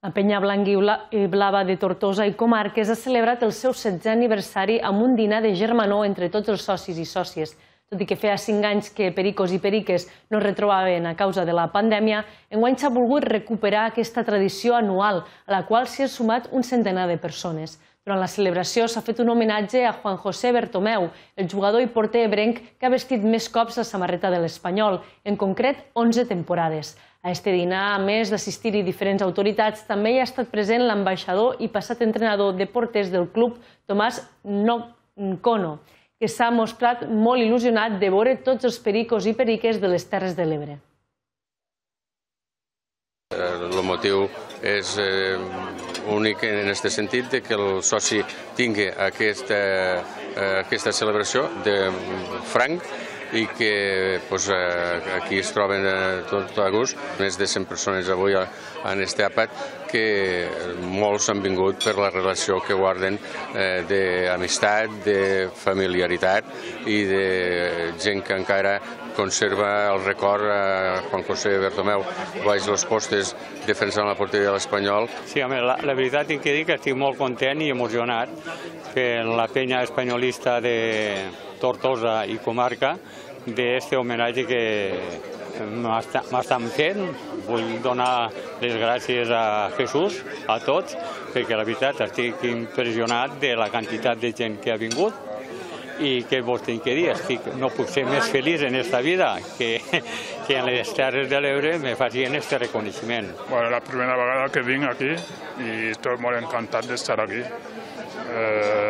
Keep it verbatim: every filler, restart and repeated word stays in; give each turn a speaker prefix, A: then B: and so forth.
A: La Penya Blanca i Blava de Tortosa i Comarques ha celebrat el seu setzè aniversari amb un dinar de germanor entre tots els socis i sòcies. Tot i que feia cinc anys que pericos i periques no es retrobaven a causa de la pandèmia, enguany s'ha volgut recuperar aquesta tradició anual, a la qual s'hi ha sumat un centenar de persones. Durant la celebració s'ha fet un homenatge a Juan José Bertomeu, el jugador i porter ebrenc que ha vestit més cops la samarreta de l'Espanyol, en concret onze temporades. A este dinar, a més d'assistir-hi diferents autoritats, també hi ha estat present l'ambaixador i passat entrenador de porters del club, Tomàs Nkono, que s'ha mostrat molt il·lusionat de veure tots els pericos i periques de les Terres de l'Ebre.
B: El motiu és únic en aquest sentit que el soci tingui aquesta celebració de franc i que aquí es troben tot a gust. Més de cent persones avui han estat, que molts han vingut per la relació que guarden d'amistat, de familiaritat i de gent que encara conserva el record a Juan José Bertomeu baix los postes defensant la porteria de l'Espanyol.
C: Sí, home, la veritat tinc que dir que estic molt content i emocionat per la penya espanyolista de Tortosa i Comarca d'aquest homenatge que m'estan fent. Vull donar les gràcies a Jesús, a tots, perquè la veritat estic impressionat de la quantitat de gent que ha vingut i què vos tinc que dir, no puc ser més feliç en aquesta vida que en les Terres de l'Ebre me facin aquest reconeixement.
D: La primera vegada que vinc aquí i estic molt encantat d'estar aquí.